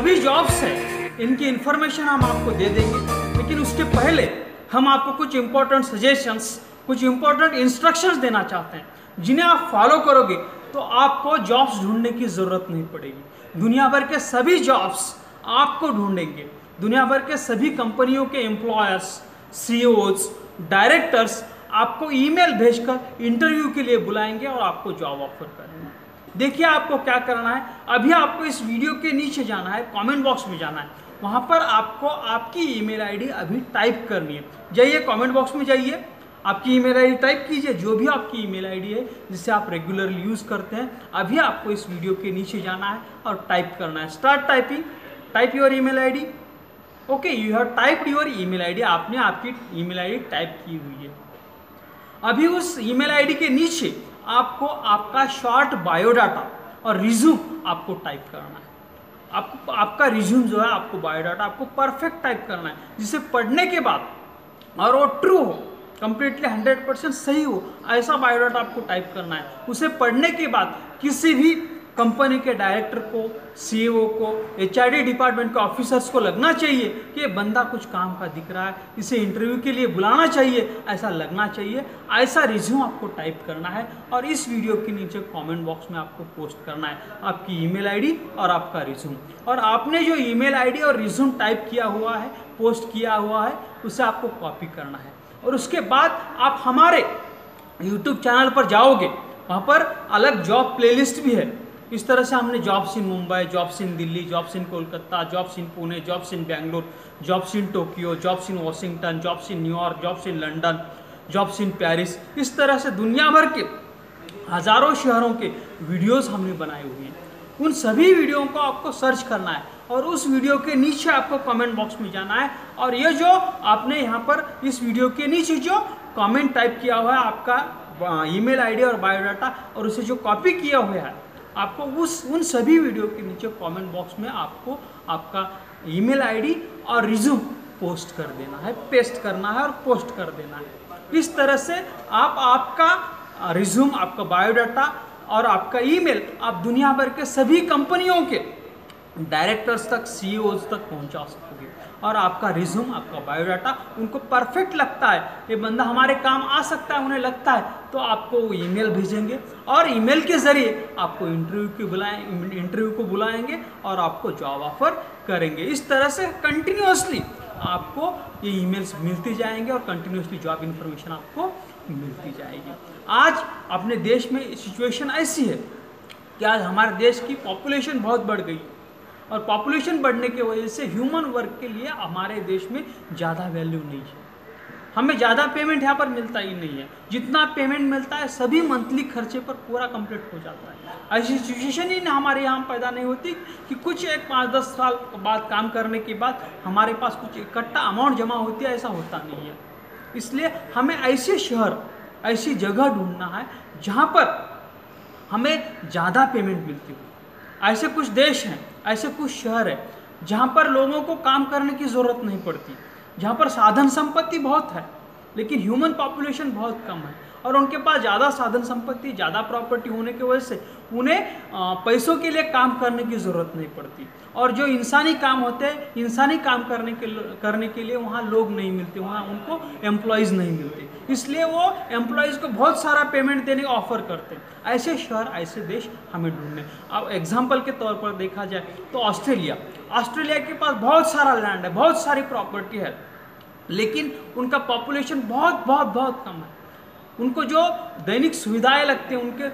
सभी जॉब्स हैं इनकी इन्फॉर्मेशन हम आपको दे देंगे, लेकिन उसके पहले हम आपको कुछ इंपॉर्टेंट सजेशंस, कुछ इंपॉर्टेंट इंस्ट्रक्शंस देना चाहते हैं जिन्हें आप फॉलो करोगे तो आपको जॉब्स ढूंढने की ज़रूरत नहीं पड़ेगी। दुनिया भर के सभी जॉब्स आपको ढूंढेंगे। दुनिया भर के सभी कंपनियों के एम्प्लॉयर्स, सीईओज, डायरेक्टर्स आपको ईमेल भेजकर इंटरव्यू के लिए बुलाएंगे और आपको जॉब ऑफर करेंगे। देखिए आपको क्या करना है। अभी आपको इस वीडियो के नीचे जाना है, कमेंट बॉक्स में जाना है, वहाँ पर आपको आपकी ईमेल आईडी अभी टाइप करनी है। जाइए कमेंट बॉक्स में जाइए, आपकी ईमेल आईडी टाइप कीजिए, जो भी आपकी ईमेल आईडी है जिसे आप रेगुलरली यूज़ करते हैं। अभी आपको इस वीडियो के नीचे जाना है और टाइप करना है। Start typing, type your email ID. Okay, you have typed your email ID. आपने आपकी ईमेल आईडी टाइप की हुई है। अभी उस ईमेल आईडी के नीचे आपको आपका शॉर्ट बायोडाटा और रिज्यूम आपको टाइप करना है। आपको आपका रिज्यूम जो है, आपको बायोडाटा आपको परफेक्ट टाइप करना है, जिसे पढ़ने के बाद और वो ट्रू हो, कंप्लीटली 100% सही हो, ऐसा बायोडाटा आपको टाइप करना है। उसे पढ़ने के बाद किसी भी कंपनी के डायरेक्टर को, सीईओ को, एचआरडी डिपार्टमेंट के ऑफिसर्स को लगना चाहिए कि ये बंदा कुछ काम का दिख रहा है, इसे इंटरव्यू के लिए बुलाना चाहिए, ऐसा लगना चाहिए। ऐसा रिज्यूम आपको टाइप करना है और इस वीडियो के नीचे कमेंट बॉक्स में आपको पोस्ट करना है आपकी ईमेल आईडी और आपका रिज्यूम। और आपने जो ईमेल आईडी और रिज्यूम टाइप किया हुआ है, पोस्ट किया हुआ है, उसे आपको कॉपी करना है। और उसके बाद आप हमारे यूट्यूब चैनल पर जाओगे, वहाँ पर अलग जॉब प्लेलिस्ट भी है। इस तरह से हमने jobs in Mumbai, jobs in Delhi, jobs in Kolkata, jobs in Pune, jobs in Bangalore, jobs in Tokyo, jobs in Washington, jobs in New York, jobs in London, jobs in Paris, इस तरह से दुनिया भर के हज़ारों शहरों के वीडियोस हमने बनाए हुए हैं। उन सभी वीडियो को आपको सर्च करना है और उस वीडियो के नीचे आपको कमेंट बॉक्स में जाना है और ये जो आपने यहाँ पर इस वीडियो के नीचे जो कमेंट टाइप किया हुआ है, आपका ईमेल आईडी और बायोडाटा, और उसे जो कॉपी किया हुआ है, आपको उन सभी वीडियो के नीचे कमेंट बॉक्स में आपको आपका ईमेल आईडी और रिज्यूम पोस्ट कर देना है, पेस्ट करना है और पोस्ट कर देना है। इस तरह से आप आपका रिज्यूम, आपका बायोडाटा और आपका ईमेल आप दुनिया भर के सभी कंपनियों के डायरेक्टर्स तक, सीईओज तक पहुंचा सकोगे। और आपका रिज्यूम, आपका बायोडाटा उनको परफेक्ट लगता है, ये बंदा हमारे काम आ सकता है, उन्हें लगता है, तो आपको वो ईमेल भेजेंगे और ईमेल के ज़रिए आपको इंटरव्यू को बुलाएंगे और आपको जॉब ऑफर करेंगे। इस तरह से कंटिन्यूअसली आपको ये ईमेल्स मिलती जाएंगे और कंटिन्यूअसली जॉब इन्फॉर्मेशन आपको मिलती जाएगी। आज अपने देश में सिचुएशन ऐसी है कि आज हमारे देश की पॉपुलेशन बहुत बढ़ गई और पॉपुलेशन बढ़ने की वजह से ह्यूमन वर्क के लिए हमारे देश में ज़्यादा वैल्यू नहीं है। हमें ज़्यादा पेमेंट यहाँ पर मिलता ही नहीं है। जितना पेमेंट मिलता है सभी मंथली खर्चे पर पूरा कंप्लीट हो जाता है। ऐसी सिचुएशन ही हमारे यहाँ पैदा नहीं होती कि कुछ एक 5-10 साल बाद काम करने के बाद हमारे पास कुछ इकट्ठा अमाउंट जमा होती है, ऐसा होता नहीं है। इसलिए हमें ऐसे शहर, ऐसी जगह ढूंढना है जहाँ पर हमें ज़्यादा पेमेंट मिलती हो। ऐसे कुछ देश हैं, ऐसे कुछ शहर है जहाँ पर लोगों को काम करने की ज़रूरत नहीं पड़ती, जहाँ पर साधन संपत्ति बहुत है लेकिन ह्यूमन पॉपुलेशन बहुत कम है और उनके पास ज़्यादा साधन संपत्ति, ज़्यादा प्रॉपर्टी होने की वजह से उन्हें पैसों के लिए काम करने की ज़रूरत नहीं पड़ती। और जो इंसानी काम होते हैं, इंसानी काम करने के लिए वहाँ लोग नहीं मिलते, वहाँ उनको एम्प्लॉयज़ नहीं मिलते, इसलिए वो एम्प्लॉयज़ को बहुत सारा पेमेंट देने का ऑफर करते हैं। ऐसे शहर, ऐसे देश हमें ढूंढने। अब एग्जाम्पल के तौर पर देखा जाए तो ऑस्ट्रेलिया के पास बहुत सारा लैंड है, बहुत सारी प्रॉपर्टी है, लेकिन उनका पॉपुलेशन बहुत कम है। उनको जो दैनिक सुविधाएं लगती हैं, उनके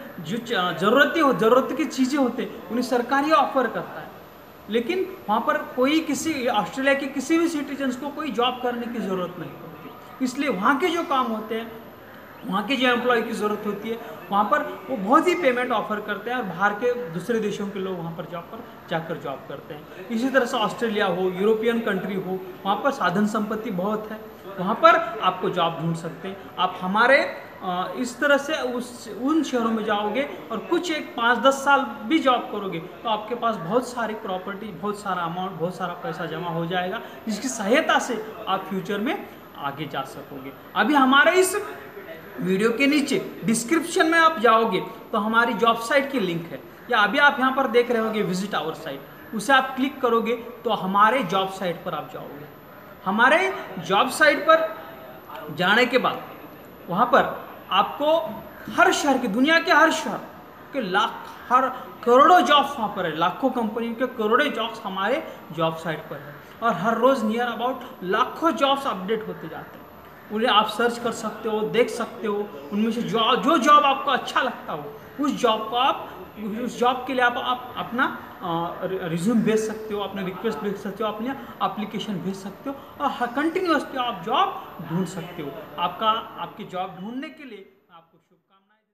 जो ज़रूरत की चीज़ें होते हैं, उन्हें सरकार ही ऑफर करता है, लेकिन वहाँ पर कोई किसी ऑस्ट्रेलिया के किसी भी सिटीजन्स को कोई जॉब करने की ज़रूरत नहीं पड़ती। इसलिए वहाँ के जो काम होते हैं, वहाँ के जो एम्प्लॉय की ज़रूरत होती है, वहाँ पर वो बहुत ही पेमेंट ऑफर करते हैं और बाहर के दूसरे देशों के लोग वहाँ पर जाकर जॉब करते हैं। इसी तरह से ऑस्ट्रेलिया हो, यूरोपियन कंट्री हो, वहाँ पर साधन संपत्ति बहुत है, वहाँ पर आपको जॉब ढूंढ सकते हैं। आप हमारे इस तरह से उन शहरों में जाओगे और कुछ एक 5-10 साल भी जॉब करोगे तो आपके पास बहुत सारी प्रॉपर्टी, बहुत सारा अमाउंट, बहुत सारा पैसा जमा हो जाएगा, जिसकी सहायता से आप फ्यूचर में आगे जा सकोगे। अभी हमारे इस वीडियो के नीचे डिस्क्रिप्शन में आप जाओगे तो हमारी जॉब साइट की लिंक है, या अभी आप यहाँ पर देख रहे होगे विजिट आवर साइट, उसे आप क्लिक करोगे तो हमारे जॉब साइट पर आप जाओगे। हमारे जॉब साइट पर जाने के बाद वहाँ पर आपको हर शहर की, दुनिया के हर शहर के हर करोड़ों जॉब्स वहाँ पर है, लाखों कंपनियों के करोड़ों जॉब्स हमारे जॉब साइट पर है और हर रोज़ नियर अबाउट लाखों जॉब्स अपडेट होते जाते हैं। उन्हें आप सर्च कर सकते हो, देख सकते हो, उनमें से जो जॉब आपको अच्छा लगता हो उस जॉब के लिए आप अपना रिज्यूम भेज सकते हो, अपना रिक्वेस्ट भेज सकते हो, अपने एप्लीकेशन भेज सकते हो और कंटिन्यूसली आप जॉब ढूंढ सकते हो। आपकी जॉब ढूंढने के लिए आपको शुभकामनाएं।